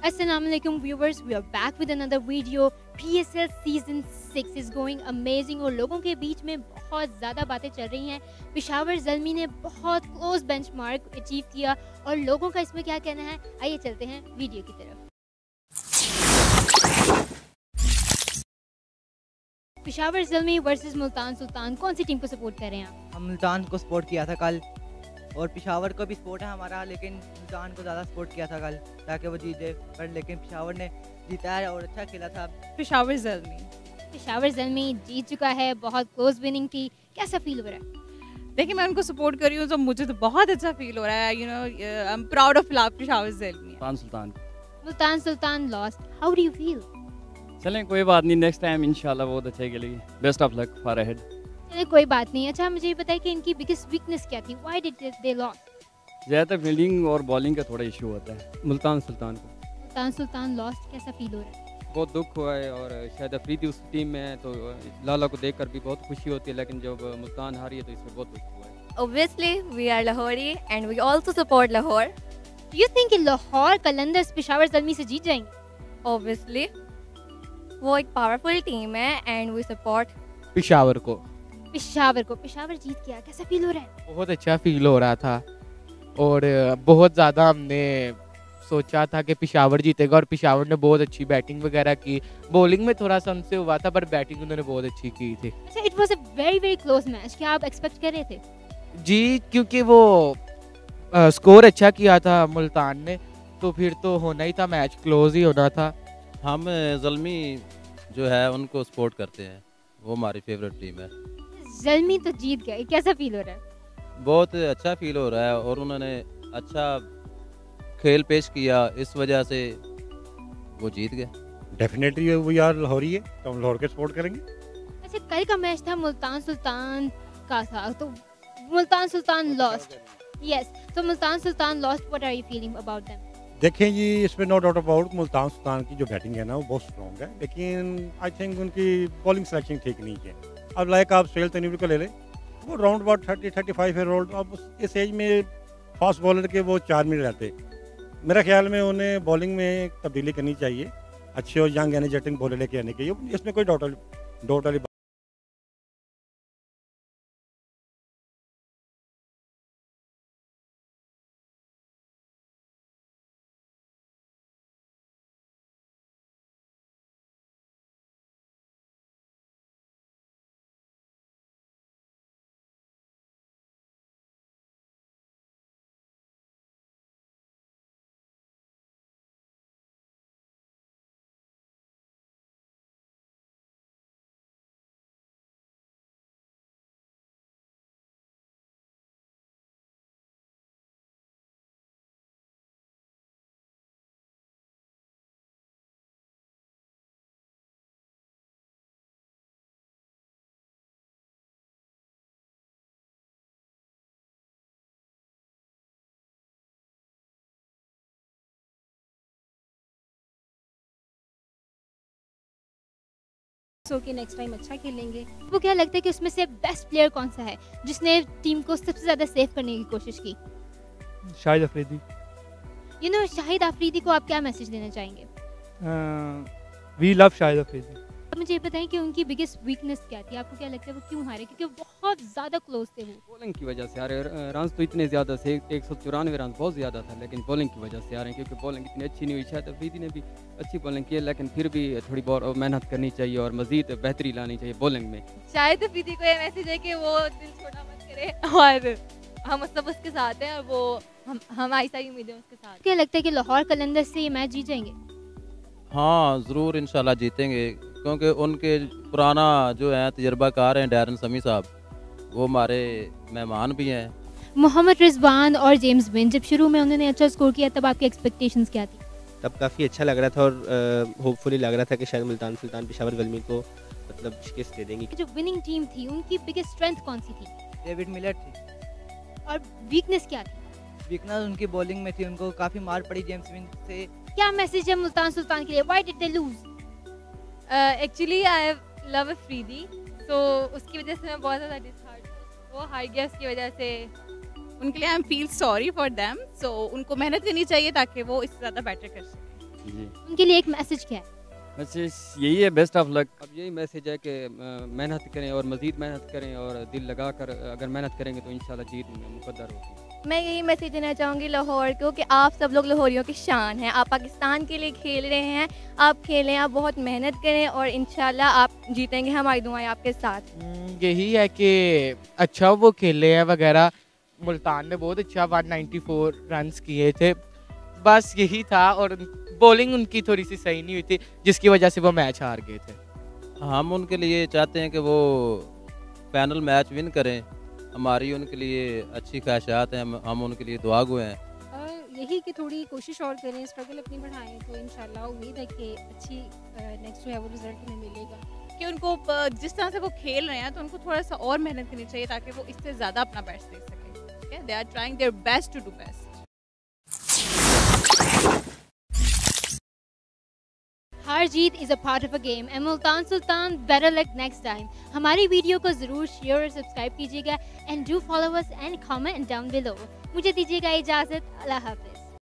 Assalamualaikum viewers, we are back with another video. PSL season 6 is going amazing और लोगों के बीच में बहुत ज़्यादा बातें चल रही हैं। पेशावर ज़ल्मी ने बहुत क्लोज बेंचमार्क अचीव किया और लोगों का इसमें क्या कहना है, आइए चलते हैं वीडियो की तरफ। पेशावर ज़ल्मी वर्सेस मुल्तान सुल्तान, कौन सी टीम को सपोर्ट कर रहे हैं आप? हम मुल्तान को सपोर्ट किया था कल और पेशावर को भी सपोर्ट है हमारा, लेकिन मुल्तान को ज़्यादा सपोर्ट किया था कल ताकि वो जीत जाए, पर लेकिन पेशावर ने जीता है और अच्छा खेला था। पेशावर ज़ल्मी जीत चुका है, बहुत क्लोज विनिंग थी, कैसा फील हो रहा है? देखिए मैं उनको सपोर्ट कर रही हूँ तो मुझे तो बहुत अच्छा फील हो रहा है। You know I am proud of Peshawar Zalmi. Multan Sultan lost, how do you feel? चलें कोई बात नहीं, नेक्स्ट टाइम इंशाल्लाह बहुत अच्छे खेलेगी। Best of luck for ahead. चलिए कोई बात नहीं। अच्छा मुझे ये बताइए कि इनकी बिगेस्ट वीकनेस क्या थी? Why did they lost? ज़्यादातर फील्डिंग और बॉलिंग का थोड़ा इशू होता है मुल्तान सुल्तान लॉस्ट, कैसा फील हो रहा है? बहुत दुख हुआ है और शायद अफरीदी उस टीम में है तो लाला को देखकर भी बहुत खुशी होती है, लेकिन जब मुल्तान हारी है तो इसमें बहुत दुख हुआ है। Obviously, we are Lahori and we also support Lahore. Do you think कि लाहौर कलंदर्स पेशावर ज़ल्मी से जीत जाएंगे? Obviously, वो एक पावरफुल टीम है and we support पेशावर को। पेशावर जीत गया, कैसा फील हो रहा है? बहुत अच्छा फील हो रहा था और बहुत ज़्यादा हमने सोचा था कि पेशावर जीतेगा और पेशावर ने बहुत अच्छी बैटिंग वगैरह की। बॉलिंग में थोड़ा सा हमसे हुआ था पर बैटिंग उन्होंने बहुत अच्छी की थी। अच्छा, it was a very close match, क्या आप एक्सपेक्ट कर रहे थे? जी, क्योंकि वो स्कोर अच्छा किया था मुल्तान ने तो फिर तो होना ही था, मैच क्लोज ही होना था। हम ज़ल्मी जो है उनको सपोर्ट करते हैं, वो हमारी फेवरेट टीम है। ज़ल्मी तो जीत गए, कैसा फील हो रहा है? बहुत अच्छा फील हो रहा है और उन्होंने अच्छा खेल पेश किया, इस वजह से वो जीत गए। डेफिनेटली वी आर लाहौरी है तो हम लाहौर के सपोर्ट करेंगे। अच्छा, कल का मैच था मुल्तान सुल्तान का था तो मुल्तान सुल्तान लॉस्ट। यस, तो Multan Sultan lost, what are you feeling about them? देखें जी, इसमें no doubt about Multan Sultan की जो बैटिंग है ना वो बहुत स्ट्रॉन्ग है, लेकिन आई थिंक उनकी बॉलिंग सिलेक्शन ठीक नहीं है। अब लाइक आप सुहेल तनवीर को ले लें, वो राउंड अबाउट 30-35 ईयर ओल्ड, अब इस एज में फास्ट बॉलर के वो 4 मिनट रहते। मेरा ख्याल में उन्हें बॉलिंग में तब्दीली करनी चाहिए, अच्छे और यंग एनर्जेटिक बॉलर लेके आने के लिए, इसमें कोई डाउट वाली सो कि नेक्स्ट टाइम अच्छा खेलेंगे। वो क्या लगता है कि उसमें से बेस्ट प्लेयर कौन सा है जिसने टीम को सबसे ज़्यादा सेव करने की कोशिश की? शाहिद अफरीदी। शाहिद अफरीदी को आप क्या मैसेज देना चाहेंगे? We love Shahid Afridi. अब मुझे ये बताएं कि उनकी बिगेस्ट वीकनेस क्या थी, आपको क्या लगता है वो क्यों हारे? क्योंकि वो बहुत ज़्यादा क्लोज थे। वो बॉलिंग की वजह से हारे, रन तो इतने ज़्यादा थे, 194 रन बहुत ज़्यादा था, लेकिन बॉलिंग की वजह से हारे क्योंकि बॉलिंग इतनी अच्छी नहीं हुई। शायद अफरीदी ने भी अच्छी बॉलिंग की है, लेकिन फिर भी थोड़ी बहुत मेहनत करनी चाहिए और मज़ीद बेहतरी लानी चाहिए बॉलिंग में। शायद अफरीदी को ये मैसेज है कि वो दिल छोटा मत करे और हम सब उसके साथ हैं और वो हम आहिस्ता ही उम्मीदें उसके साथ। क्या लगता है कि लाहौर कलंदर्स से ये मैच जीत जाएंगे? हाँ ज़रूर इंशाल्लाह जीतेंगे, क्योंकि उनके पुराना जो है तजर्बाकार हैं डैरन समी साहब, वो हमारे मेहमान भी हैं। मोहम्मद रिजवान और जेम्स बिन, जब शुरू में उन्होंने अच्छा स्कोर किया तब आपकी एक्सपेक्टेशंस क्या थी? तब काफ़ी अच्छा लग रहा था और होपफुली लग रहा था कि शायद मुल्तान सुल्तान पेशावर ज़ल्मी को मतलब शिकस्त दे देंगी। जो विनिंग टीम थी उनकी बिगेस्ट स्ट्रेंथ कौन सी थी? डेविड मिलर थी। और वीकनेस क्या थी? वीकनेस उनकी बॉलिंग में थी, उनको काफ़ी मार पड़ी जेम्स बिन से। क्या मैसेज है मुल्तान सुल्तान के लिए? Why did they lose? Actually I love Afridi, तो उसकी वजह से मैं बहुत ज़्यादा डिसहार्ट हूँ। वो हार गया उसकी वजह से। उनके लिए I am feel sorry for them, so उनको मेहनत करनी चाहिए ताकि वो इससे ज़्यादा बेटर कर सकें। जी उनके लिए एक मैसेज क्या है? मैसेज यही है, बेस्ट ऑफ लक। अब यही मैसेज है कि मेहनत करें और मज़ीद मेहनत करें और दिल लगा कर अगर मेहनत करेंगे तो इंशाल्लाह जीत मुकद्दर होगी। मैं यही मैसेज देना चाहूँगी लाहौर को कि आप सब लोग लाहौरियों की शान हैं। आप पाकिस्तान के लिए खेल रहे हैं, आप खेलें, आप बहुत मेहनत करें और इंशाल्लाह आप जीतेंगे। हमारी दुआएं आपके साथ। यही है कि अच्छा वो खेले हैं वगैरह। मुल्तान ने बहुत अच्छा 194 रन्स किए थे, बस यही था। और बॉलिंग उनकी थोड़ी सी सही नहीं हुई थी जिसकी वजह से वो मैच हार गए थे। हम उनके लिए चाहते हैं कि वो फाइनल मैच विन करें। हमारी उनके लिए अच्छी ख्वाहिशात हैं, हम उनके लिए दुआ गो हैं। यही कि थोड़ी कोशिश और करें, स्ट्रगल अपनी बढ़ाएं तो इंशाल्लाह उम्मीद है कि अच्छी नेक्स्ट जो है वो रिजल्ट उन्हें मिलेगा। कि उनको जिस तरह से वो खेल रहे हैं तो उनको थोड़ा सा और मेहनत करनी चाहिए ताकि वो इससे ज़्यादा अपना बेस्ट दे सकें। ठीक है, they are trying their best to do best. हार जीत is a part of a game and Multan Sultan better luck next time. हमारी वीडियो को ज़रूर शेयर और सब्सक्राइब कीजिएगा and do follow us and comment down below. मुझे दीजिएगा इजाज़त। अल्लाह हाफ़िज़।